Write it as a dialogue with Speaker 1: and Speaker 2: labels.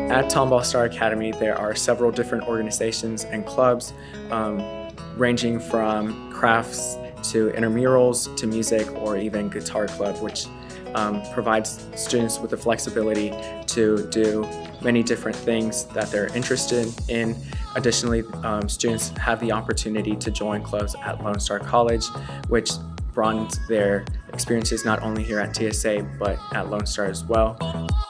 Speaker 1: At Tomball Star Academy, there are several different organizations and clubs ranging from crafts to intramurals to music or even guitar club, which provides students with the flexibility to do many different things that they're interested in. Additionally, students have the opportunity to join clubs at Lone Star College, which broadens their experiences not only here at TSA but at Lone Star as well.